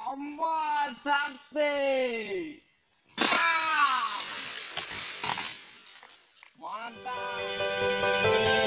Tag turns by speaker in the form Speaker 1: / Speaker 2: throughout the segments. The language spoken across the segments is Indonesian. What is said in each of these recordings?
Speaker 1: Tombol sakti. Ah! Mantap.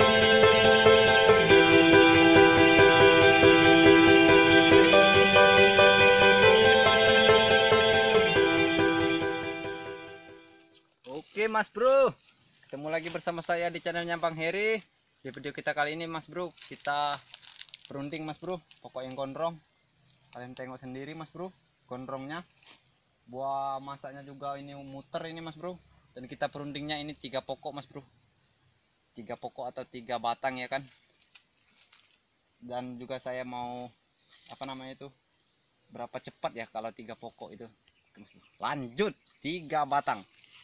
Speaker 1: Oke Mas Bro, ketemu lagi bersama saya di channelnya Bang Heri. Di video kita kali ini Mas Bro, kita perunding Mas Bro, pokok yang gondrong. Kalian tengok sendiri Mas Bro, gondrongnya. Buah masaknya juga ini muter ini Mas Bro. Dan kita perundingnya ini 3 pokok Mas Bro. 3 pokok atau 3 batang ya kan. Dan juga saya mau itu, berapa cepat ya kalau 3 pokok itu. Lanjut 3 batang.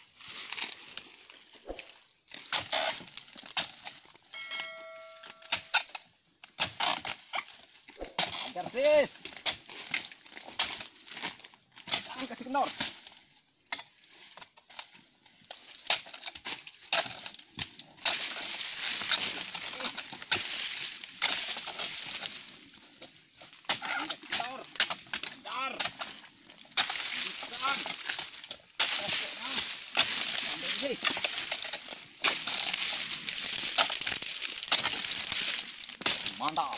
Speaker 1: Sis, jangan kasih kendor. Mantap.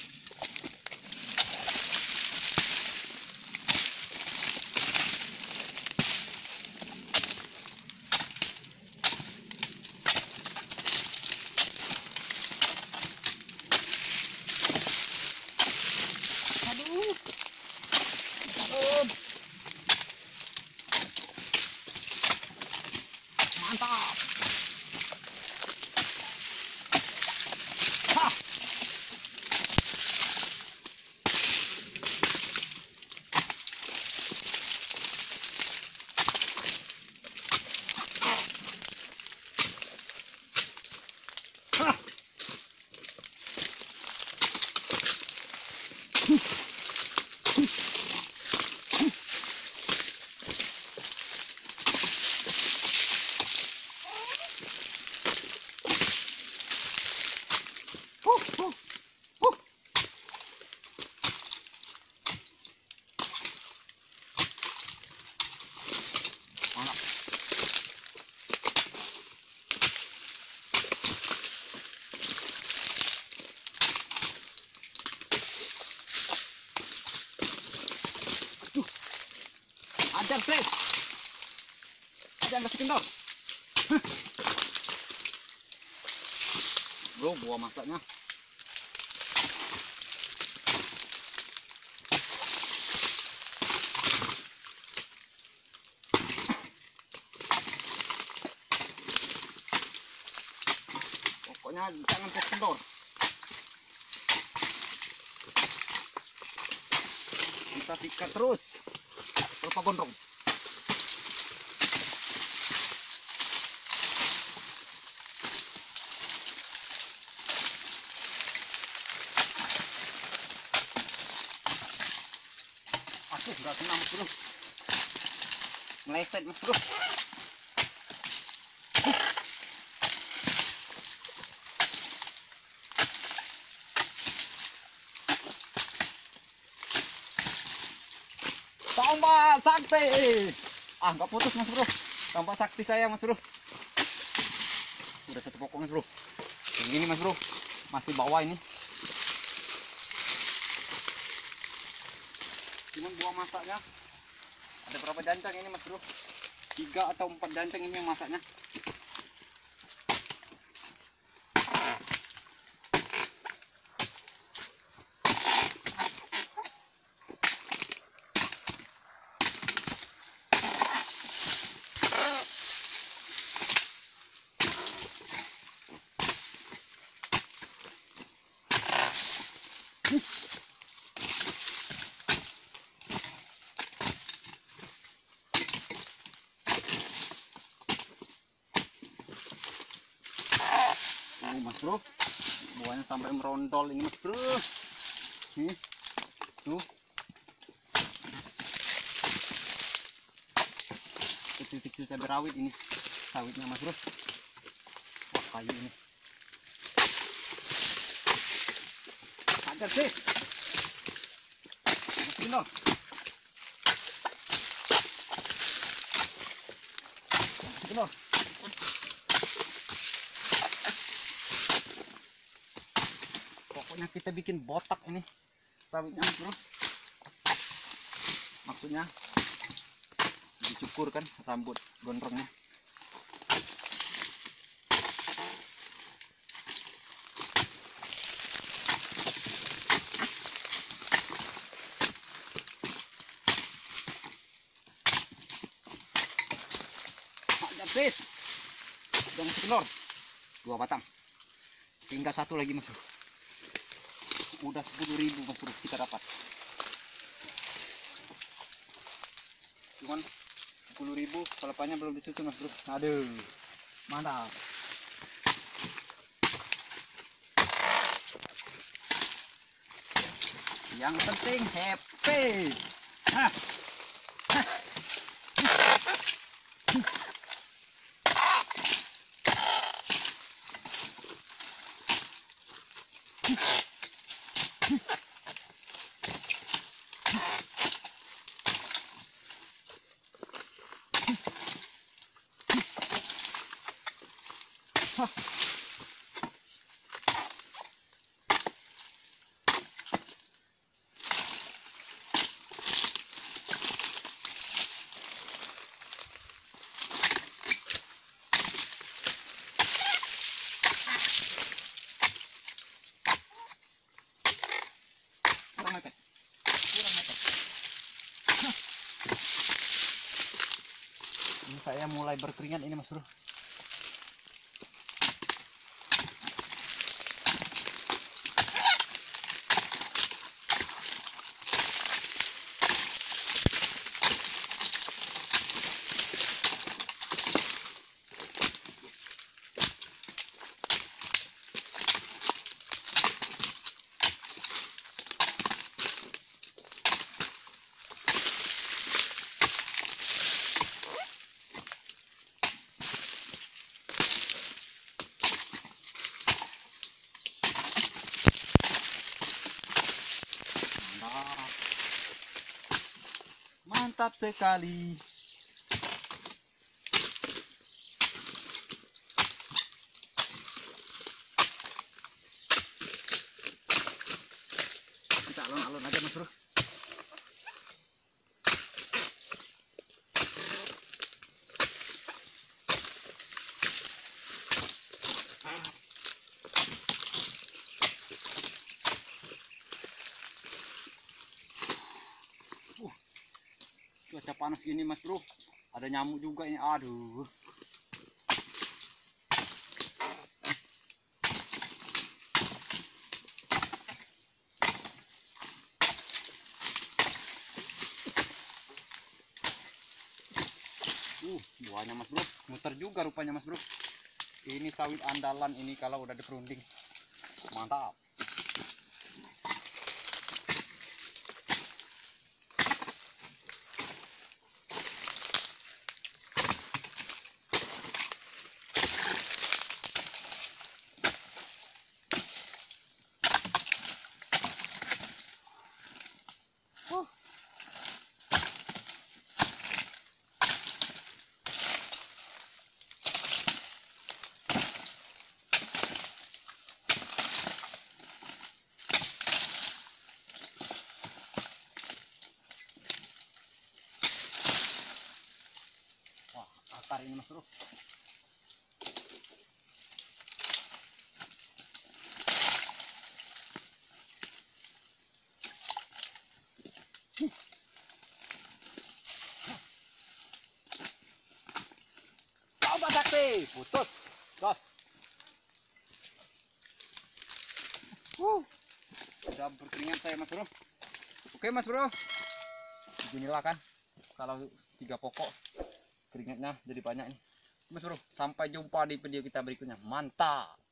Speaker 1: Mantap. Hah. Hah. Ajar sis, jangan kasih kendor. Bro, buah masaknya. Pokoknya jangan kasih kendor. Kita sikat terus. Kelapa gondrong. Aduh, nggak kena Mas Bro. Meleset Mas Bro. Tombak sakti. Ah, nggak putus Mas Bro. Tombak sakti saya Mas Bro. Udah 1 pokok Mas Bro. Yang ini Mas Bro, masih bawah ini. Cuman buah masaknya ada berapa dancang ini Mas Bro? 3 atau 4 dancang ini yang masaknya. Mas Bro, buahnya sampai merondol ini Mas Bro. Nih, tuh, kecil-kecil cabai rawit ini, sawitnya Mas Bro. Wah, kayu ini. Ajar sih. Masih no. telur. Pokoknya kita bikin botak ini sawitnya Mas Bro. Maksudnya dicukur kan rambut gondrongnya. Habis dan telur 2 batang, tinggal 1 lagi Mas Bro. Udah 10.000 Mas Bro kita dapat, cuman 10.000 pelepahnya belum disusun Mas Bro. Aduh mantap. Yang penting happy. Hah. Ini saya mulai berkeringat ini Mas Bro. Mantap sekali. Kita alon-alon aja Mas Bro. Cuaca panas gini Mas Bro, ada nyamuk juga ini. Aduh, buahnya Mas Bro, muter juga rupanya Mas Bro. Ini sawit andalan ini kalau udah diperunding, mantap. Wah, akar ini Mas Bro. Coba sakti, putus, gas. Udah berkeringat saya Mas Bro. Oke Mas Bro, beginilah kan kalau 3 pokok keringatnya jadi banyak nih Mas Bro. Sampai jumpa di video kita berikutnya. Mantap.